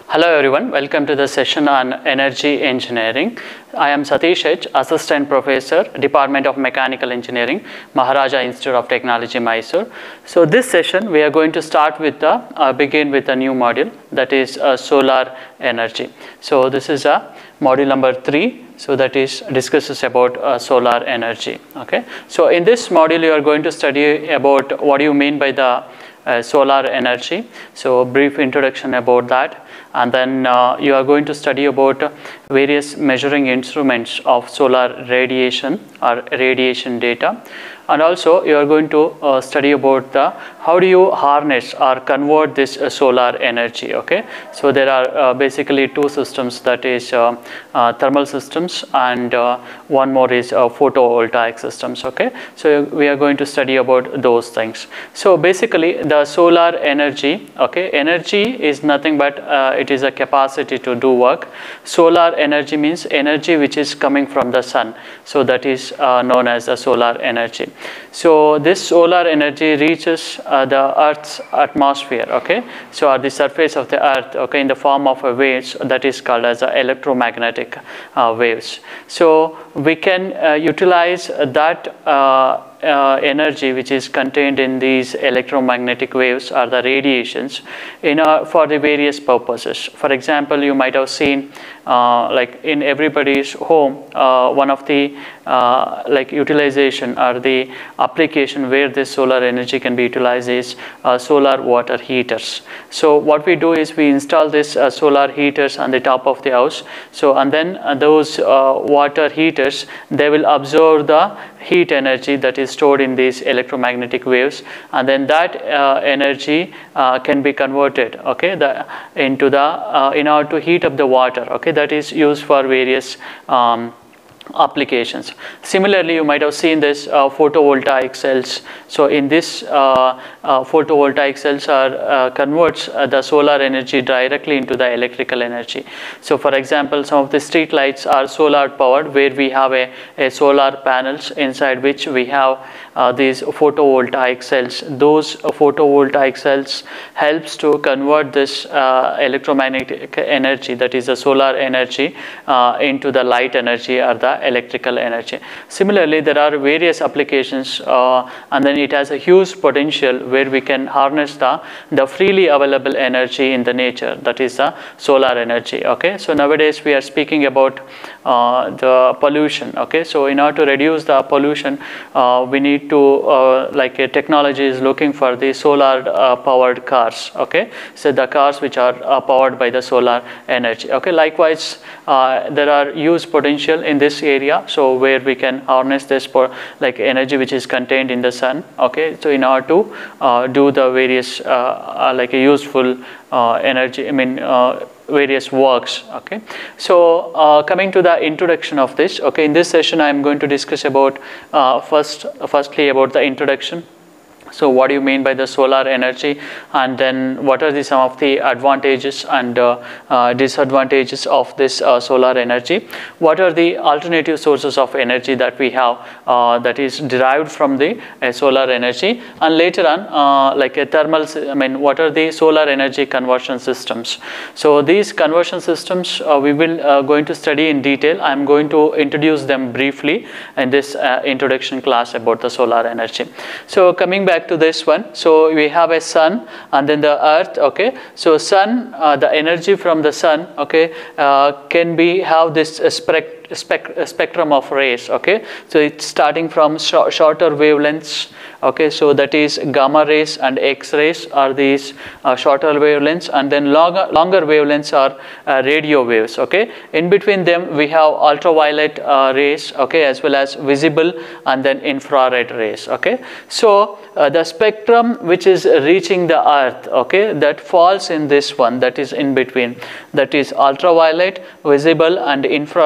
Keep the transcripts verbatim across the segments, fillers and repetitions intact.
Hello everyone, welcome to the session on energy engineering. I am Satish H, Assistant Professor, Department of Mechanical Engineering, Maharaja Institute of Technology, Mysore. So this session we are going to start with the, uh, begin with a new module, that is uh, solar energy. So this is a module number three. So that is discusses about uh, solar energy. Okay. So in this module you are going to study about what do you mean by the uh, solar energy. So brief introduction about that. And then uh, you are going to study about various measuring instruments of solar radiation or radiation data. And also you are going to uh, study about the how do you harness or convert this uh, solar energy. Okay, so there are uh, basically two systems, that is uh, uh, thermal systems, and uh, one more is uh, photovoltaic systems. Okay, so we are going to study about those things. So basically the solar energy, okay, energy is nothing but uh, it is a capacity to do work. Solar energy means energy which is coming from the sun, so that is uh, known as the solar energy. So this solar energy reaches uh, the Earth's atmosphere, okay, so at the surface of the Earth, okay, in the form of a waves that is called as a electromagnetic uh, waves. So we can uh, utilize that uh, Uh, energy which is contained in these electromagnetic waves or the radiations in uh, for the various purposes. For example, you might have seen uh, like in everybody's home uh, one of the uh, like utilization or the application where this solar energy can be utilized is uh, solar water heaters. So what we do is we install this uh, solar heaters on the top of the house. So and then uh, those uh, water heaters, they will absorb the heat energy that is stored in these electromagnetic waves, and then that uh, energy uh, can be converted, okay, the, into the uh, in order to heat up the water, okay, that is used for various um, applications. Similarly, you might have seen this uh, photovoltaic cells. So in this uh, uh, photovoltaic cells are uh, converts uh, the solar energy directly into the electrical energy. So for example, some of the street lights are solar powered, where we have a, a solar panels inside which we have uh, these photovoltaic cells. Those uh, photovoltaic cells helps to convert this uh, electromagnetic energy, that is the solar energy, uh, into the light energy or the electrical energy. Similarly, there are various applications uh, and then it has a huge potential where we can harness the, the freely available energy in the nature, that is the solar energy. Okay, so nowadays we are speaking about uh, the pollution. Okay, so in order to reduce the pollution, uh, we need to uh, like a technology is looking for the solar uh, powered cars. Okay, so the cars which are uh, powered by the solar energy. Okay, likewise uh, there are huge potential in this area, so where we can harness this for like energy which is contained in the sun. Okay, so in order to uh, do the various uh, uh, like a useful uh, energy, I mean uh, various works. Okay, so uh, coming to the introduction of this, okay, in this session I am going to discuss about uh, first firstly about the introduction. So what do you mean by the solar energy, and then what are the some of the advantages and uh, uh, disadvantages of this uh, solar energy? What are the alternative sources of energy that we have uh, that is derived from the uh, solar energy? And later on uh, like a thermal, I mean what are the solar energy conversion systems? So these conversion systems uh, we will uh, going to study in detail. I am going to introduce them briefly in this uh, introduction class about the solar energy. So coming back to this one, so we have a sun and then the earth. Okay, so sun, uh, the energy from the sun, okay, uh, can be have this uh, spec Spect spectrum of rays. Okay, so it's starting from sh shorter wavelengths. Okay, so that is gamma rays and X rays are these uh, shorter wavelengths, and then longer longer wavelengths are uh, radio waves. Okay, in between them we have ultraviolet uh, rays, okay, as well as visible and then infrared rays. Okay, so uh, the spectrum which is reaching the earth, okay, that falls in this one, that is in between, that is ultraviolet, visible and infrared. Okay,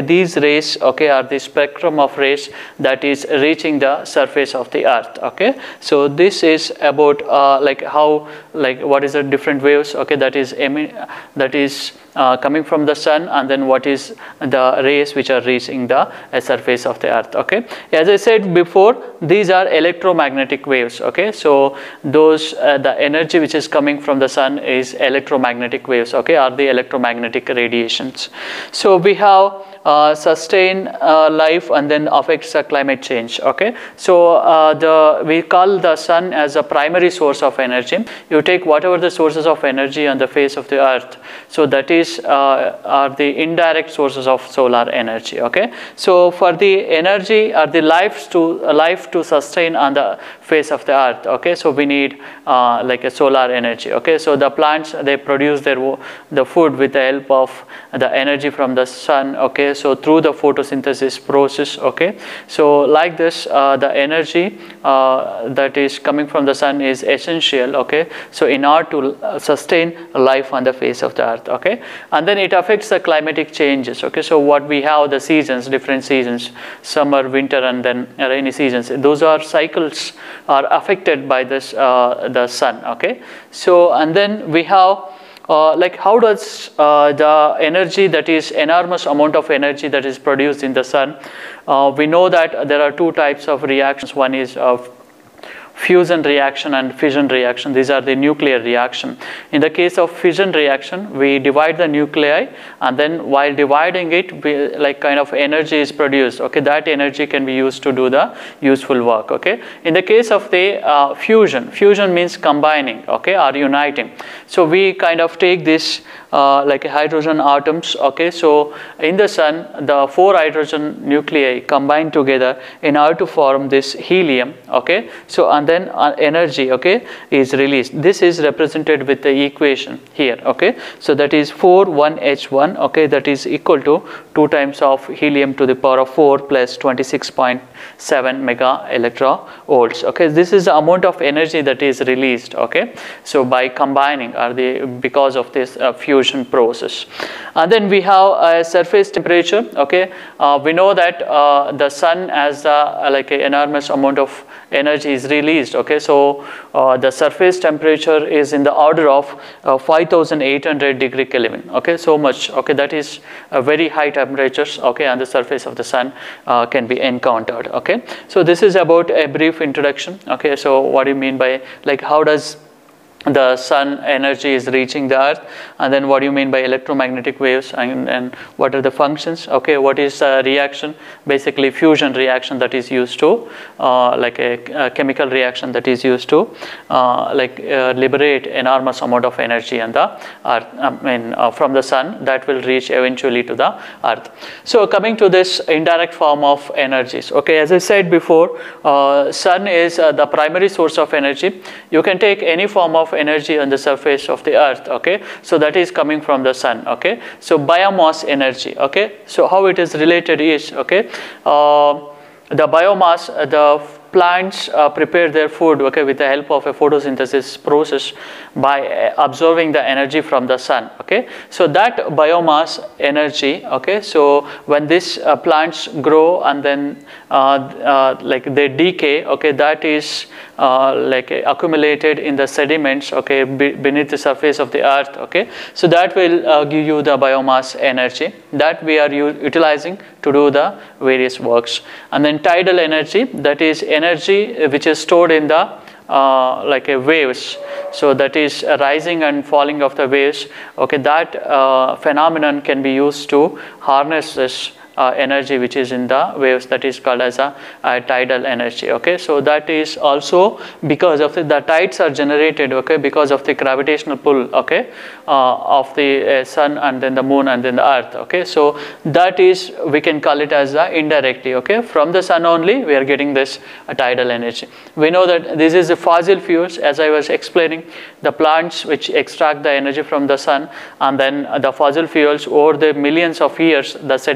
okay, these rays, okay, are the spectrum of rays that is reaching the surface of the earth, okay. So this is about uh, like how, like what is the different waves, okay, that is emi that is uh, coming from the sun, and then what is the rays which are reaching the uh, surface of the earth, okay. As I said before, these are electromagnetic waves, okay. So those uh, the energy which is coming from the sun is electromagnetic waves, okay, are the electromagnetic radiations. So we have uh, sustain uh, life and then affects the climate change, okay. So uh, the we call the sun as a primary source of energy. You take whatever the sources of energy on the face of the earth, so that is uh, are the indirect sources of solar energy, okay. So for the energy or the life to uh, life to sustain on the face of the earth, okay, so we need uh, like a solar energy, okay. So the plants, they produce their the food with the help of the energy from the sun, okay. So through the photosynthesis process, okay. So like this uh, the energy uh, that is coming from the sun is essential, okay. So in order to sustain life on the face of the earth, okay. And then it affects the climatic changes, okay. So what we have, the seasons, different seasons, summer, winter, and then rainy seasons, those are cycles are affected by this uh, the sun, okay. So and then we have Uh, like how does uh, the energy, that is enormous amount of energy that is produced in the sun, uh, we know that there are two types of reactions. One is of fusion reaction and fission reaction. These are the nuclear reaction. In the case of fission reaction, we divide the nuclei, and then while dividing it, we, like kind of energy is produced, okay. That energy can be used to do the useful work, okay. In the case of the uh, fusion, fusion means combining, okay, or uniting. So we kind of take this uh, like hydrogen atoms, okay. So in the sun, the four hydrogen nuclei combine together in order to form this helium, okay. So and then uh, energy, okay, is released. This is represented with the equation here, okay. So that is four one H one, okay, that is equal to two times of helium to the power of four plus twenty-six point seven mega electrovolts, okay. This is the amount of energy that is released, okay. So by combining or the because of this uh, fusion process. And then we have a surface temperature, okay. Uh, we know that uh, the sun has uh, like an enormous amount of energy is released, okay. So uh, the surface temperature is in the order of uh, five thousand eight hundred degree Kelvin, okay. So much, okay, that is a very high temperatures, okay, on the surface of the sun uh, can be encountered, okay. So this is about a brief introduction, okay. So what do you mean by, like, how does the sun energy is reaching the earth, and then what do you mean by electromagnetic waves, and, and what are the functions, okay. What is a reaction? Basically fusion reaction that is used to uh, like a, a chemical reaction that is used to uh, like uh, liberate enormous amount of energy on the earth, I mean uh, from the sun, that will reach eventually to the earth. So coming to this indirect form of energies, okay, as I said before, uh, sun is uh, the primary source of energy. You can take any form of energy on the surface of the earth, okay. So that is coming from the sun, okay. So biomass energy, okay. So how it is related is, okay, uh, the biomass, uh, the plants uh, prepare their food, okay, with the help of a photosynthesis process by uh, absorbing the energy from the sun, okay. So that biomass energy, okay, so when these uh, plants grow and then uh, uh, like they decay, okay, that is uh, like uh, accumulated in the sediments, okay, be beneath the surface of the earth, okay. So that will uh, give you the biomass energy that we are utilizing to do the various works. And then tidal energy, that is energy which is stored in the uh, like a waves, so that is rising and falling of the waves, okay. That uh, phenomenon can be used to harness this Uh, energy which is in the waves, that is called as a, a tidal energy, okay. So that is also because of the, the tides are generated, okay, because of the gravitational pull, okay, uh, of the uh, sun and then the moon and then the earth, okay. So that is, we can call it as a indirectly, okay. From the sun only we are getting this uh, tidal energy. We know that this is the fossil fuels, as I was explaining, the plants which extract the energy from the sun, and then uh, the fossil fuels over the millions of years, the sediments of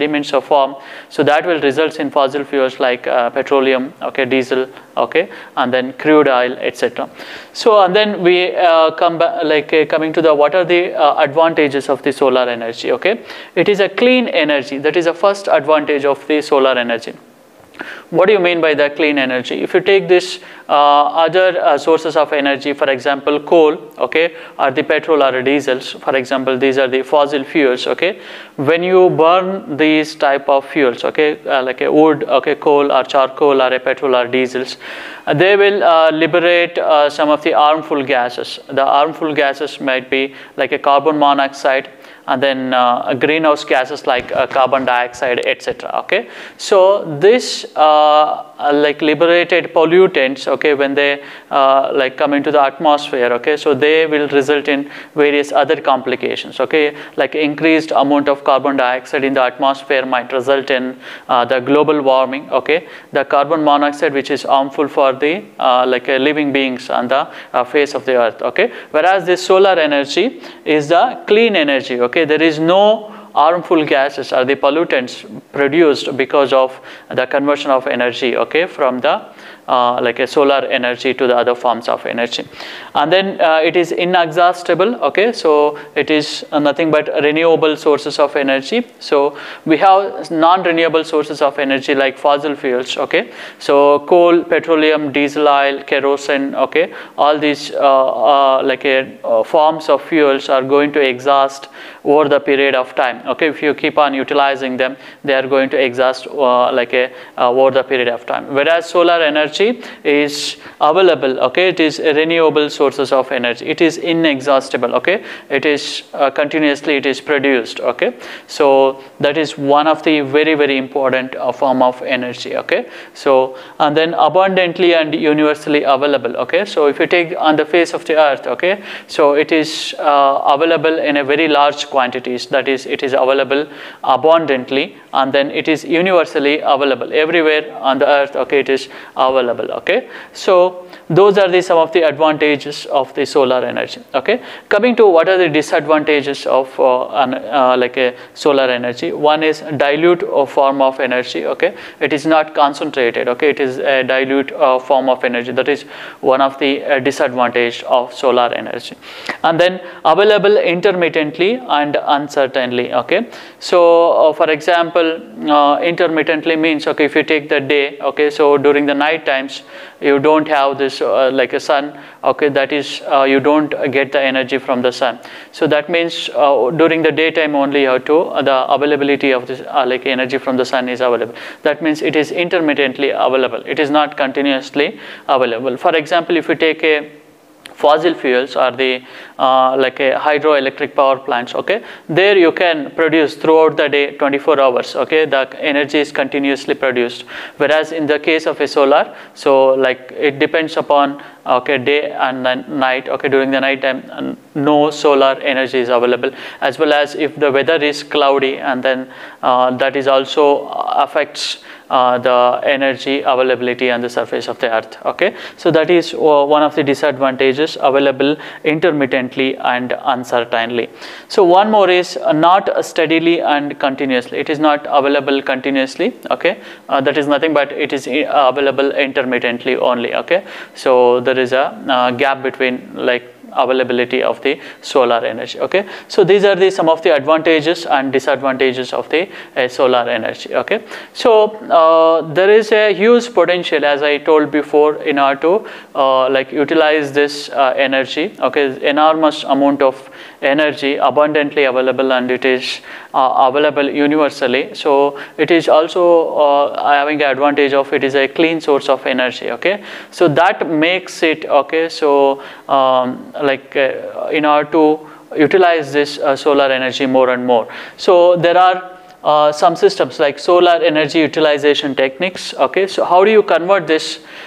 form. So that will result in fossil fuels like uh, petroleum, okay, diesel, okay, and then crude oil, et cetera. So and then we uh, come back, like uh, coming to the what are the uh, advantages of the solar energy, okay. It is a clean energy. That is the first advantage of the solar energy. What do you mean by the clean energy? If you take this uh, other uh, sources of energy, for example, coal, okay, or the petrol or diesels, for example, these are the fossil fuels, okay. When you burn these type of fuels, okay, uh, like a wood, okay, coal or charcoal or a petrol or diesels, uh, they will uh, liberate uh, some of the harmful gases. The harmful gases might be like a carbon monoxide, and then uh, greenhouse gases like uh, carbon dioxide, et cetera. Okay, so this uh, like liberated pollutants, okay, when they uh, like come into the atmosphere, okay, so they will result in various other complications. Okay, like increased amount of carbon dioxide in the atmosphere might result in uh, the global warming. Okay, the carbon monoxide, which is harmful for the uh, like uh, living beings on the uh, face of the earth. Okay, whereas this solar energy is the clean energy. Okay. Okay, there is no harmful gases or the pollutants produced because of the conversion of energy, okay, from the uh, like a solar energy to the other forms of energy. And then uh, it is inexhaustible, okay, so it is uh, nothing but renewable sources of energy. So we have non-renewable sources of energy like fossil fuels, okay, so coal, petroleum, diesel oil, kerosene, okay, all these uh, uh, like a, uh, forms of fuels are going to exhaust over the period of time. Okay, if you keep on utilizing them, they are going to exhaust uh, like a uh, over the period of time. Whereas solar energy is available, okay, it is renewable sources of energy. It is inexhaustible, okay, it is uh, continuously it is produced, okay. So that is one of the very very important uh, form of energy, okay. So and then abundantly and universally available, okay. So if you take on the face of the earth, okay, so it is uh, available in a very large quantities. That is, it is available abundantly, and then it is universally available everywhere on the earth, okay, it is available, okay. So those are the some of the advantages of the solar energy, okay. Coming to what are the disadvantages of uh, an, uh, like a solar energy. One is dilute uh, form of energy, okay, it is not concentrated, okay, it is a dilute uh, form of energy. That is one of the uh, disadvantage of solar energy. And then available intermittently and uncertainly, okay. So uh, for example, uh, intermittently means, okay, if you take the day, okay, so during the night times you don't have this uh, like a sun, okay, that is uh, you don't get the energy from the sun. So that means uh, during the daytime only you have to uh, the availability of this uh, like energy from the sun is available. That means it is intermittently available, it is not continuously available. For example, if you take a fossil fuels or the uh, like a hydroelectric power plants, okay, there you can produce throughout the day twenty-four hours, okay, the energy is continuously produced. Whereas in the case of a solar, so like it depends upon, okay, day and night, okay, during the night time no solar energy is available, as well as if the weather is cloudy, and then uh, that is also affects Uh, the energy availability on the surface of the earth, okay. So that is uh, one of the disadvantages, available intermittently and uncertainly. So one more is uh, not steadily and continuously. It is not available continuously, okay. Uh, that is nothing but it is uh, available intermittently only, okay. So there is a uh, gap between like availability of the solar energy, okay. So these are the some of the advantages and disadvantages of the uh, solar energy, okay. So uh, there is a huge potential, as I told before, in order to uh, like utilize this uh, energy, okay, enormous amount of energy abundantly available, and it is uh, available universally. So it is also uh, having an advantage of it is a clean source of energy, okay. So that makes it, okay, so um, like uh, in order to utilize this uh, solar energy more and more. So there are Uh, some systems like solar energy utilization techniques, okay. So how do you convert this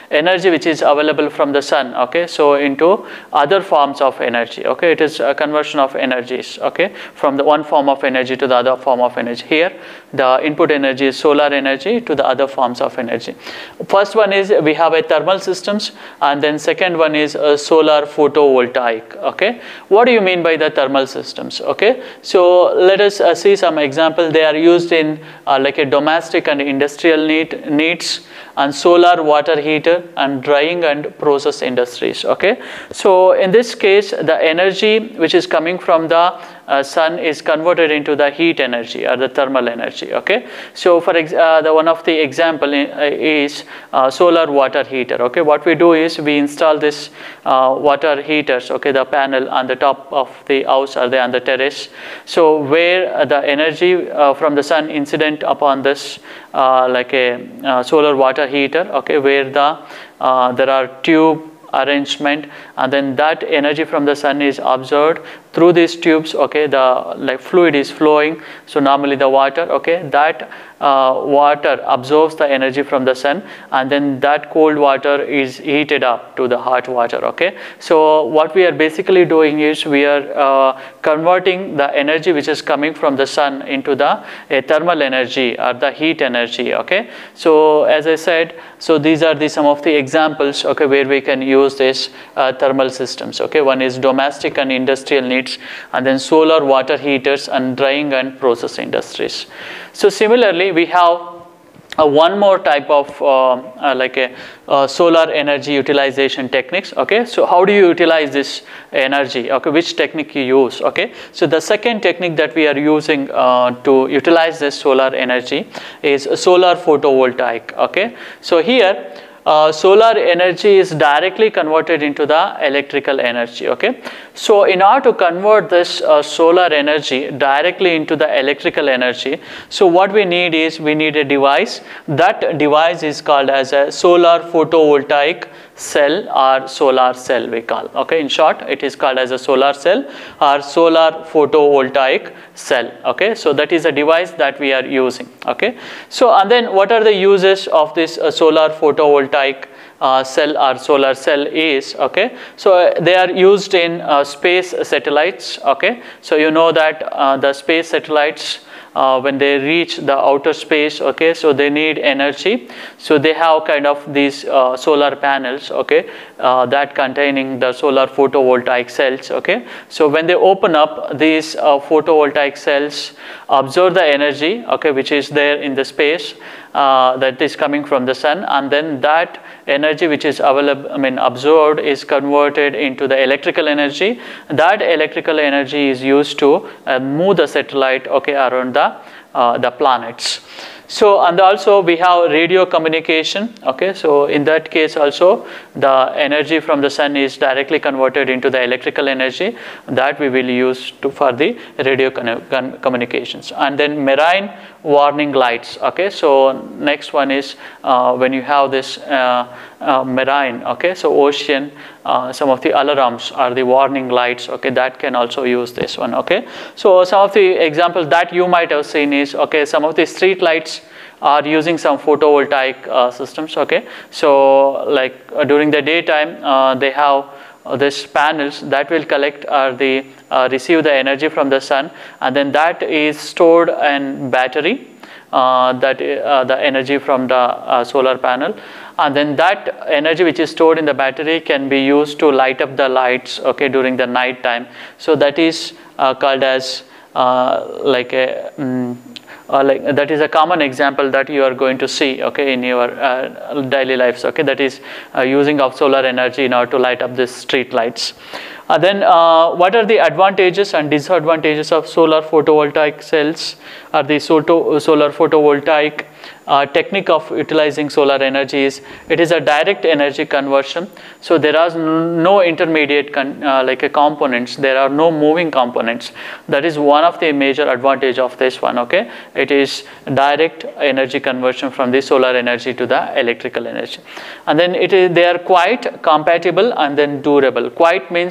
energy which is available from the sun, okay, so into other forms of energy, okay. It is a conversion of energies, okay, from the one form of energy to the other form of energy. Here the input energy is solar energy to the other forms of energy. First one is we have a thermal systems, and then second one is a solar photovoltaic, okay. What do you mean by the thermal systems, okay? So let us uh, see some example. They are used in uh, like a domestic and industrial need, needs, and solar water heater and drying and process industries, okay. So in this case, the energy which is coming from the uh, sun is converted into the heat energy or the thermal energy, okay. So for ex uh, the one of the example is uh, solar water heater, okay. What we do is we install this uh, water heaters, okay, the panel on the top of the house or the on the terrace. So where the energy uh, from the sun incident upon this uh, like a uh, solar water heater, okay, where the uh, there are tube arrangement, and then that energy from the sun is absorbed through these tubes, okay. The like fluid is flowing, so normally the water, okay, that uh, water absorbs the energy from the sun, and then that cold water is heated up to the hot water, okay. So what we are basically doing is we are uh, converting the energy which is coming from the sun into the a thermal energy or the heat energy, okay. So as I said, so these are the some of the examples, okay, where we can use this uh, thermal systems, okay. One is domestic and industrial needs, and then solar water heaters and drying and process industries. So similarly, we have Uh, one more type of uh, uh, like a uh, solar energy utilization techniques, okay. So how do you utilize this energy, okay, which technique you use, okay. So the second technique that we are using uh, to utilize this solar energy is solar photovoltaic, okay. So here Uh, solar energy is directly converted into the electrical energy, okay. So in order to convert this uh, solar energy directly into the electrical energy, so what we need is we need a device. That device is called as a solar photovoltaic cell or solar cell we call, okay. In short, it is called as a solar cell or solar photovoltaic cell, okay. So that is a device that we are using, okay. So and then what are the uses of this uh, solar photovoltaic uh, cell or solar cell is, okay. So uh, they are used in uh, space satellites, okay. So you know that uh, the space satellites Uh, when they reach the outer space, okay, so they need energy. So they have kind of these uh, solar panels, okay, uh, that containing the solar photovoltaic cells, okay. So when they open up, these uh, photovoltaic cells absorb the energy, okay, which is there in the space uh, that is coming from the sun, and then that energy which is available, I mean absorbed, is converted into the electrical energy. That electrical energy is used to uh, move the satellite, okay, around the uh, the planets. So and also we have radio communication, okay. So in that case also the energy from the sun is directly converted into the electrical energy that we will use to for the radio communications. And then marine warning lights, okay. So next one is uh, when you have this uh, uh, marine, okay, so ocean, uh, some of the alarms or the warning lights, okay, that can also use this one, okay. So some of the examples that you might have seen is, okay, some of the street lights are using some photovoltaic uh, systems, okay. So like uh, during the daytime uh, they have uh, this panels that will collect or the uh, receive the energy from the sun, and then that is stored in battery, uh, that uh, the energy from the uh, solar panel, and then that energy which is stored in the battery can be used to light up the lights, okay, during the night time. So that is uh, called as uh, like a um, Uh, like that is a common example that you are going to see, okay, in your uh, daily lives, okay. That is uh, using of solar energy in order to light up these street lights. Uh, then uh, what are the advantages and disadvantages of solar photovoltaic cells or the solar photovoltaic uh, technique of utilizing solar energy is it is a direct energy conversion. So there are no intermediate con uh, like a components, there are no moving components. That is one of the major advantage of this one, okay. It is direct energy conversion from the solar energy to the electrical energy. And then it is they are quite compatible and then durable. Quite means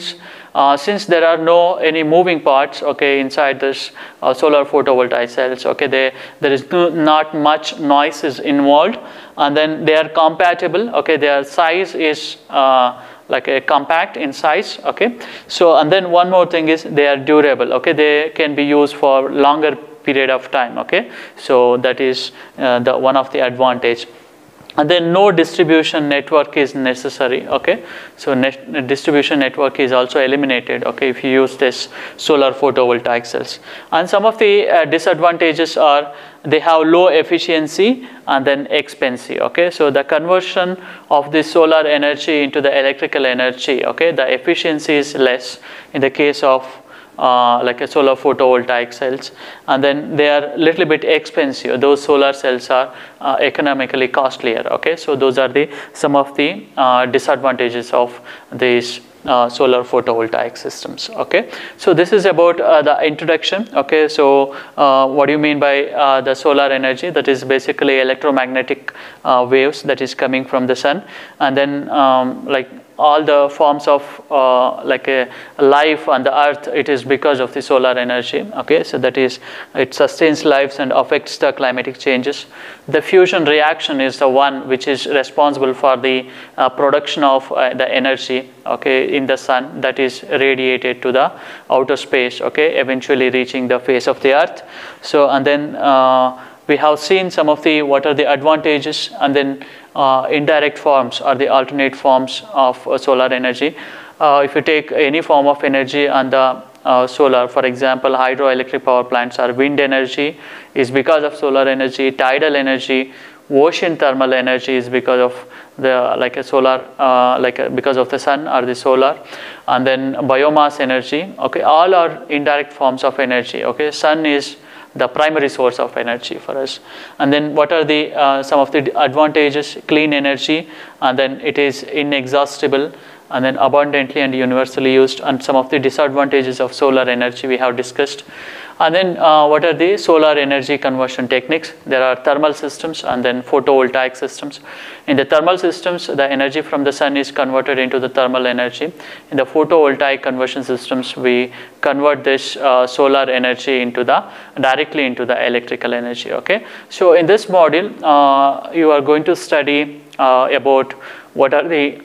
uh, since there are no any moving parts, okay, inside this uh, solar photovoltaic cells, okay, they, there is no, not much noise is involved, and then they are compatible, okay, their size is uh, like a compact in size, okay. So and then one more thing is they are durable, okay, they can be used for longer period of time, okay. So that is uh, the one of the advantage. And then no distribution network is necessary, okay. So net, distribution network is also eliminated, okay, if you use this solar photovoltaic cells. And some of the uh, disadvantages are they have low efficiency and then expensive, okay. So the conversion of the solar energy into the electrical energy, okay, the efficiency is less in the case of Uh, like a solar photovoltaic cells, and then they are a little bit expensive. Those solar cells are uh, economically costlier, okay. So those are the some of the uh, disadvantages of these uh, solar photovoltaic systems, okay. So this is about uh, the introduction, okay. So uh, what do you mean by uh, the solar energy? That is basically electromagnetic uh, waves that is coming from the sun, and then um, like all the forms of uh, like a life on the earth, it is because of the solar energy, okay. So that is, it sustains lives and affects the climatic changes. The fusion reaction is the one which is responsible for the uh, production of uh, the energy, okay, in the sun, that is radiated to the outer space, okay, eventually reaching the face of the earth. So and then uh, we have seen some of the what are the advantages, and then uh, indirect forms or the alternate forms of uh, solar energy. Uh, if you take any form of energy on the uh, solar, for example, hydroelectric power plants or wind energy is because of solar energy, tidal energy, ocean thermal energy is because of the like a solar uh, like a, because of the sun or the solar, and then biomass energy, okay, all are indirect forms of energy, okay. Sun is the primary source of energy for us. And then what are the uh, some of the advantages? Clean energy, and then it is inexhaustible, and then abundantly and universally used. And some of the disadvantages of solar energy we have discussed. And then uh, what are the solar energy conversion techniques? There are thermal systems and then photovoltaic systems. In the thermal systems, the energy from the sun is converted into the thermal energy. In the photovoltaic conversion systems, we convert this uh, solar energy into the directly into the electrical energy, okay. So in this module, uh, you are going to study uh, about what are the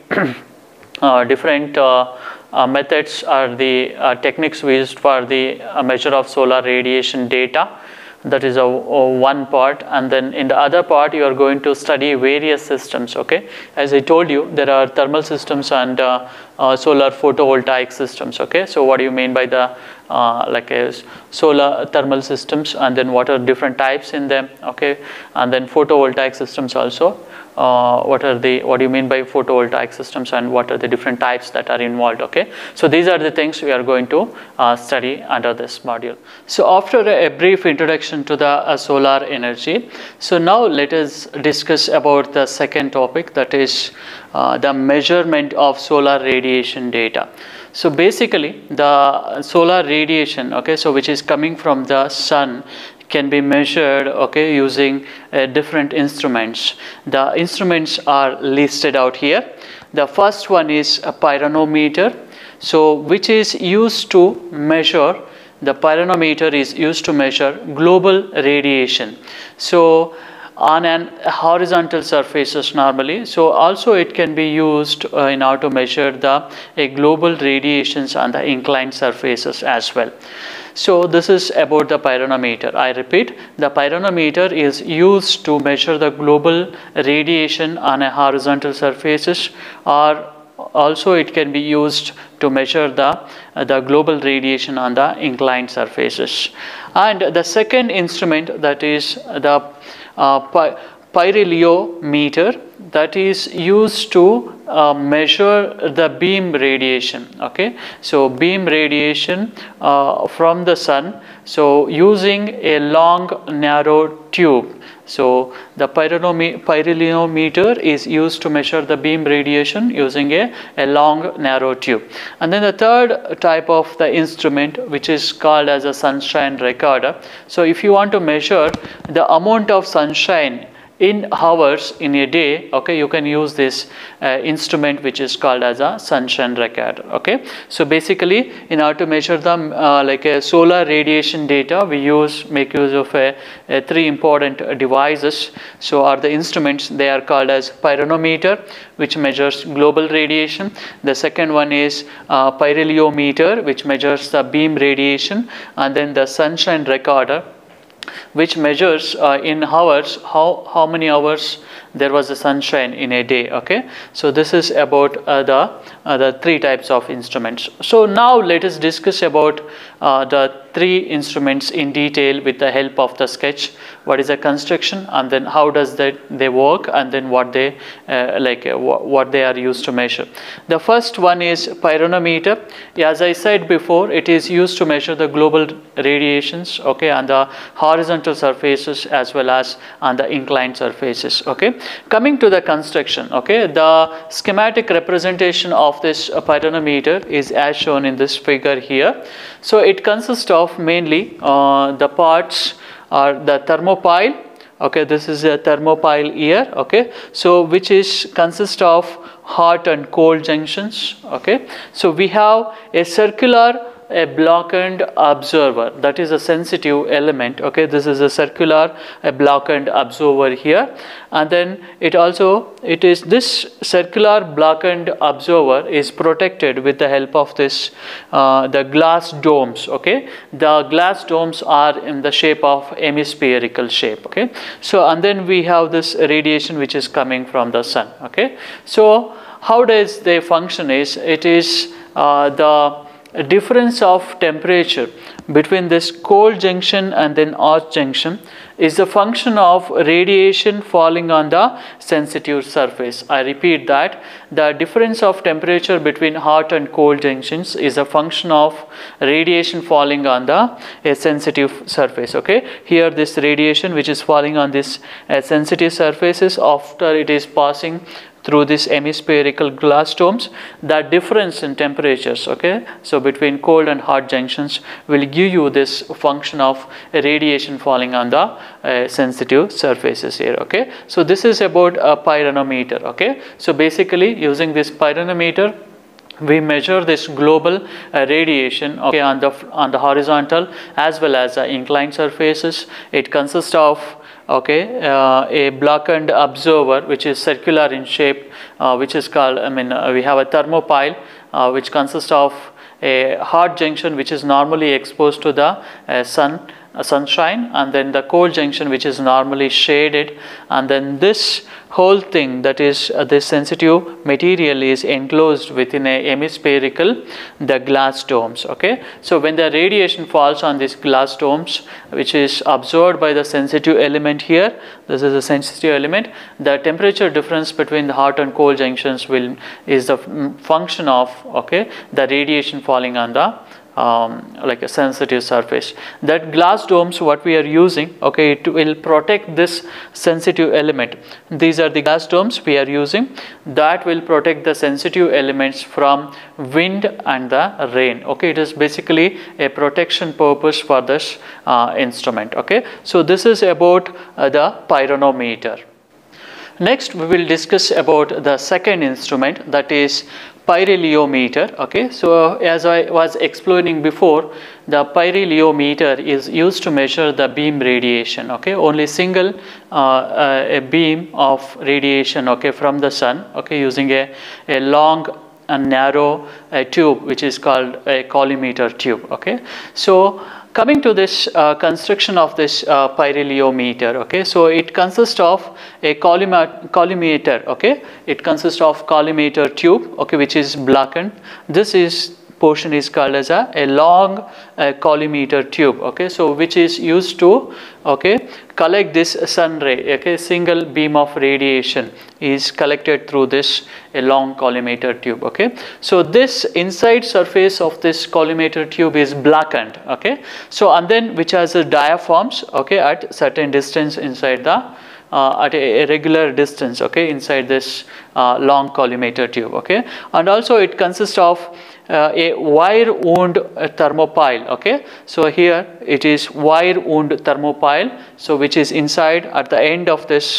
uh, different uh, Uh, methods are the uh, techniques we used for the uh, measure of solar radiation data. That is a, a one part, and then in the other part you are going to study various systems, okay. As I told you, there are thermal systems and uh, uh, solar photovoltaic systems, okay. So what do you mean by the uh, like a solar thermal systems, and then what are different types in them, okay, and then photovoltaic systems also. Uh, what are the what do you mean by photovoltaic systems, and what are the different types that are involved, okay. So these are the things we are going to uh, study under this module. So after a, a brief introduction to the uh, solar energy, so now let us discuss about the second topic, that is uh, the measurement of solar radiation data. So basically the solar radiation, okay, so which is coming from the sun, can be measured, okay, using uh, different instruments. The instruments are listed out here. The first one is a pyranometer, so which is used to measure, the pyranometer is used to measure global radiation. So on an horizontal surfaces normally, so also it can be used uh, in order to measure the uh, global radiations on the inclined surfaces as well. So this is about the pyranometer. I repeat, the pyranometer is used to measure the global radiation on a horizontal surfaces, or also it can be used to measure the, uh, the global radiation on the inclined surfaces. And the second instrument, that is the uh, py pyrheliometer, that is used to uh, measure the beam radiation, okay. So beam radiation uh, from the sun, so using a long narrow tube. So the pyrheliometer is used to measure the beam radiation using a, a long narrow tube. And then the third type of the instrument, which is called as a sunshine recorder. So if you want to measure the amount of sunshine in hours in a day, okay, you can use this uh, instrument which is called as a sunshine recorder, okay. So basically, in order to measure the uh, like a solar radiation data, we use make use of a, a three important devices. So are the instruments, they are called as pyranometer, which measures global radiation. The second one is uh, pyrheliometer, which measures the beam radiation, and then the sunshine recorder, which measures uh, in hours how how many hours there was a sunshine in a day, okay. So this is about uh, the uh, the three types of instruments. So now let us discuss about uh, the three instruments in detail with the help of the sketch. What is the construction, and then how does that they work, and then what they uh, like uh, wh what they are used to measure. The first one is pyranometer. As I said before, it is used to measure the global radiations, okay, on the horizontal surfaces as well as on the inclined surfaces, okay. Coming to the construction, okay, the schematic representation of this uh, pyranometer is as shown in this figure here. So it consists of mainly uh, the parts are the thermopile, okay, this is a thermopile here, okay, so which is consist of hot and cold junctions, okay. So we have a circular a blackened observer, that is a sensitive element, okay. This is a circular a blackened observer here, and then it also it is this circular blackened observer is protected with the help of this uh, the glass domes, okay. The glass domes are in the shape of hemispherical shape, okay. So and then we have this radiation which is coming from the sun, okay. So how does they function is it is uh, the a difference of temperature between this cold junction and then hot junction is the function of radiation falling on the sensitive surface. I repeat that the difference of temperature between hot and cold junctions is a function of radiation falling on the a sensitive surface, okay. Here this radiation which is falling on this uh, sensitive surfaces after it is passing through this hemispherical glass domes, that difference in temperatures, okay, so between cold and hot junctions will give you this function of radiation falling on the uh, sensitive surfaces here, okay. So this is about a pyranometer, okay. So basically using this pyranometer we measure this global uh, radiation, okay, on the on the horizontal as well as the inclined surfaces. It consists of okay uh, a blackened observer which is circular in shape, uh, which is called I mean uh, we have a thermopile uh, which consists of a hot junction which is normally exposed to the uh, sun uh, sunshine, and then the cold junction which is normally shaded, and then this whole thing, that is uh, this sensitive material is enclosed within a hemispherical the glass domes, okay. So when the radiation falls on these glass domes which is absorbed by the sensitive element here, this is a sensitive element, the temperature difference between the hot and cold junctions will is the function of okay the radiation falling on the Um, like a sensitive surface. That glass domes what we are using, okay, it will protect this sensitive element. These are the glass domes we are using that will protect the sensitive elements from wind and the rain, okay. It is basically a protection purpose for this uh, instrument, okay. So this is about uh, the pyranometer. Next we will discuss about the second instrument, that is pyrheliometer, okay. So as I was explaining before, the pyrheliometer is used to measure the beam radiation, okay. Only single uh, uh, a beam of radiation, okay, from the sun, okay, using a, a long and narrow uh, tube which is called a collimator tube, okay. So coming to this uh, construction of this uh, pyrheliometer, okay, so it consists of a collimator, okay, it consists of collimator tube, okay, which is blackened. This is portion is called as a, a long uh, collimator tube, okay, so which is used to okay collect this sun ray, okay, single beam of radiation is collected through this a long collimator tube, okay. So this inside surface of this collimator tube is blackened, okay. So and then which has a diaphragms, okay, at certain distance inside the Uh, at a, a regular distance, okay, inside this uh, long collimator tube, okay. And also it consists of uh, a wire wound uh, thermopile, okay. So here it is wire wound thermopile, so which is inside at the end of this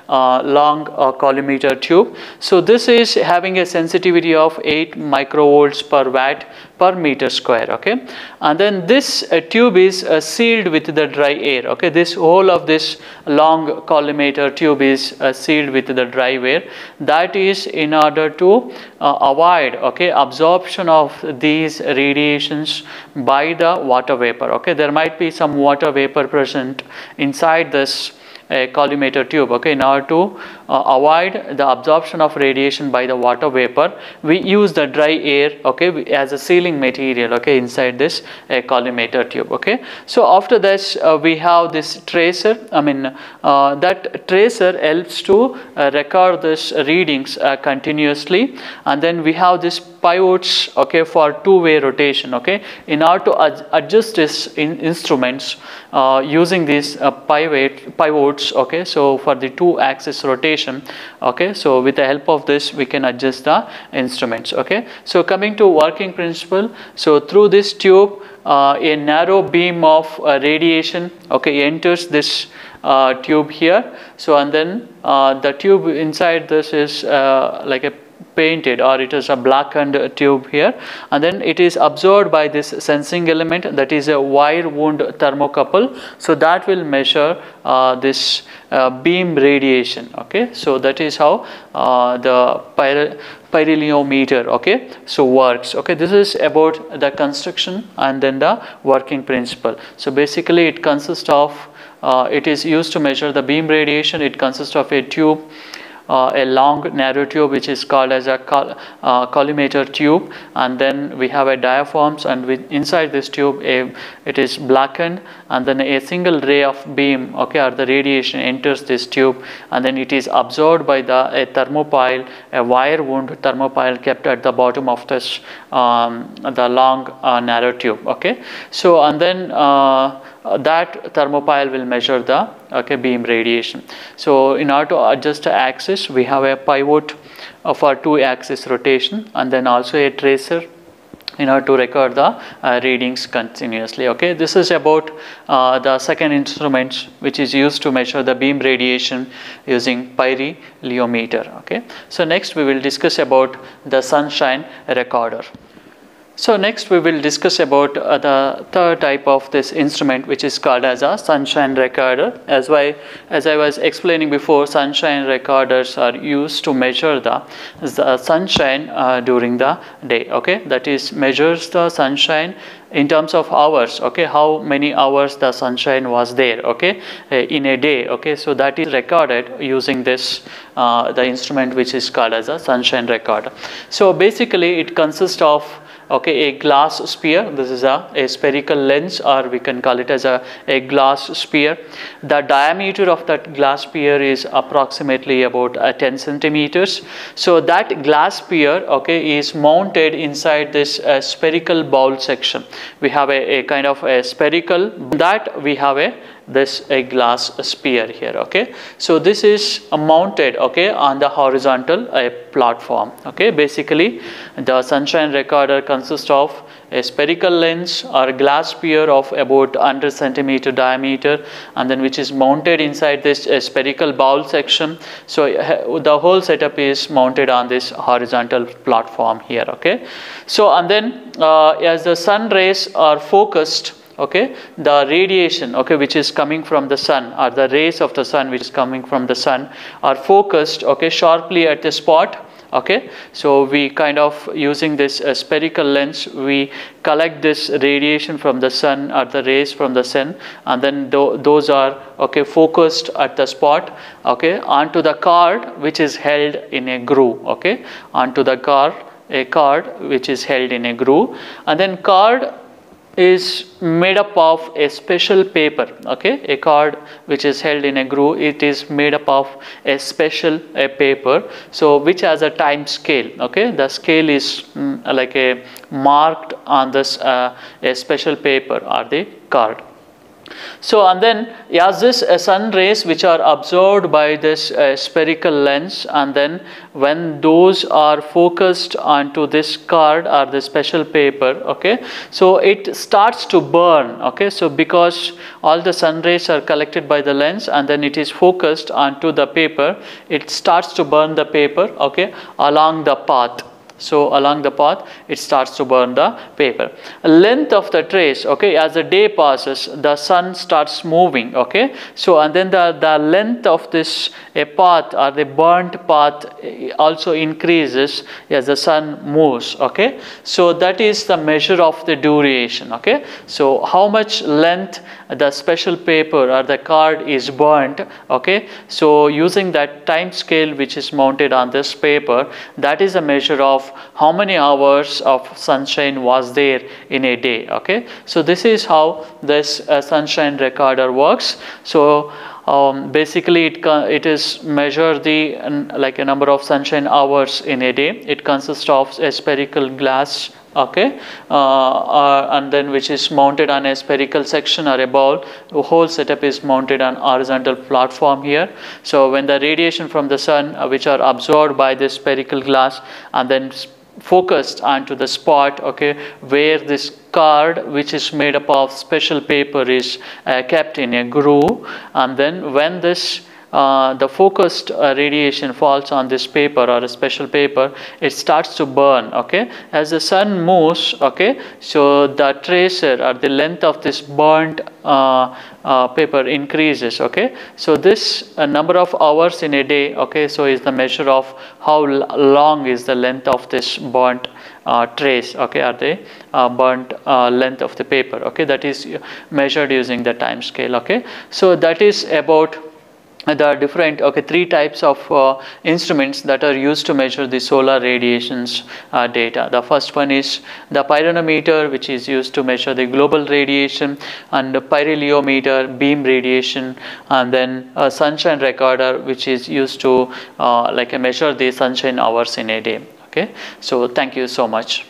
uh, long uh, collimator tube. So this is having a sensitivity of eight microvolts per watt per meter square, okay. And then this uh, tube is uh, sealed with the dry air, okay. This whole of this long collimator tube is uh, sealed with the dry air. That is in order to uh, avoid, okay, absorption of these radiations by the water vapor, okay. There might be some water vapor present inside this a collimator tube, okay. In order to uh, avoid the absorption of radiation by the water vapor, we use the dry air, okay, as a sealing material, okay, inside this uh, collimator tube, okay. So after this uh, we have this tracer. I mean uh, that tracer helps to uh, record this readings uh, continuously, and then we have this pivots, okay, for two-way rotation, okay. In order to ad adjust this in instruments uh, using these uh, pivot pivots, okay, so for the two axis rotation, okay, so with the help of this we can adjust the instruments, okay. So coming to working principle, so through this tube uh, a narrow beam of uh, radiation, okay, enters this uh, tube here. So and then uh, the tube inside this is uh, like a painted, or it is a blackened tube here, and then it is absorbed by this sensing element, that is a wire wound thermocouple. So that will measure uh, this uh, beam radiation, okay. So that is how uh, the pyro pyrheliometer, okay, so works, okay. This is about the construction and then the working principle. So basically it consists of uh, it is used to measure the beam radiation. It consists of a tube, Uh, a long narrow tube which is called as a col uh, collimator tube, and then we have a diaphragms, and with inside this tube a, it is blackened, and then a single ray of beam, okay, or the radiation enters this tube, and then it is absorbed by the a thermopile, a wire wound thermopile kept at the bottom of this um, the long uh, narrow tube, okay. So and then uh, that thermopile will measure the, okay, beam radiation. So in order to adjust the axis, we have a pivot uh, for two axis rotation, and then also a tracer in order to record the uh, readings continuously, okay. This is about uh, the second instrument which is used to measure the beam radiation using pyrheliometer, okay. So next we will discuss about the sunshine recorder. So next we will discuss about uh, the third type of this instrument, which is called as a sunshine recorder. As I, as I was explaining before, sunshine recorders are used to measure the, the sunshine uh, during the day, okay. That is measures the sunshine in terms of hours, okay, how many hours the sunshine was there, okay, uh, in a day, okay. So that is recorded using this uh, the instrument which is called as a sunshine recorder. So basically it consists of, okay, a glass sphere. This is a, a spherical lens, or we can call it as a, a glass sphere. The diameter of that glass sphere is approximately about uh, ten centimeters. So that glass sphere, okay, is mounted inside this uh, spherical bowl section. We have a, a kind of a spherical, that we have a this a glass sphere here, okay. So this is uh, mounted, okay, on the horizontal uh, platform, okay. Basically the sunshine recorder consists of a spherical lens or glass sphere of about one hundred centimeter diameter, and then which is mounted inside this uh, spherical bowl section. So uh, the whole setup is mounted on this horizontal platform here, okay. So and then uh, as the sun rays are focused, okay, the radiation, okay, which is coming from the sun, or the rays of the sun which is coming from the sun are focused, okay, sharply at the spot, okay. So we kind of using this uh, spherical lens, we collect this radiation from the sun, or the rays from the sun, and then th those are, okay, focused at the spot, okay, onto the card which is held in a groove, okay, onto the card, a card which is held in a groove, and then card is made up of a special paper, okay. A card which is held in a groove, it is made up of a special a paper, so which has a time scale, okay. The scale is mm, like a marked on this uh, a special paper or the card. So and then as this uh, sun rays which are absorbed by this uh, spherical lens, and then when those are focused onto this card or the special paper, okay, so it starts to burn, okay. So because all the sun rays are collected by the lens and then it is focused onto the paper, it starts to burn the paper, okay, along the path. So along the path it starts to burn the paper. Length of the trace, okay, as the day passes the sun starts moving, okay. So and then the, the length of this a path or the burnt path also increases as the sun moves, okay. So that is the measure of the duration, okay. So how much length the special paper or the card is burnt, okay. So using that time scale which is mounted on this paper, that is a measure of how many hours of sunshine was there in a day, okay. So this is how this uh, sunshine recorder works. So um, basically it it is measure the uh, like a number of sunshine hours in a day. It consists of a spherical glass, okay, uh, uh, and then which is mounted on a spherical section or a ball. The whole setup is mounted on horizontal platform here. So when the radiation from the sun uh, which are absorbed by this spherical glass and then focused onto the spot, okay, where this card which is made up of special paper is uh, kept in a groove, and then when this Uh, the focused uh, radiation falls on this paper or a special paper, it starts to burn, okay. As the sun moves, okay, so the tracer or the length of this burnt uh, uh, paper increases, okay. So this uh, number of hours in a day, okay, so is the measure of how long is the length of this burnt uh, trace, okay, or the uh, burnt uh, length of the paper, okay, that is measured using the time scale, okay. So that is about the different, okay, three types of uh, instruments that are used to measure the solar radiations uh, data. The first one is the pyranometer, which is used to measure the global radiation, and the pyrheliometer, beam radiation, and then a sunshine recorder, which is used to uh, like uh, measure the sunshine hours in a day, okay. So thank you so much.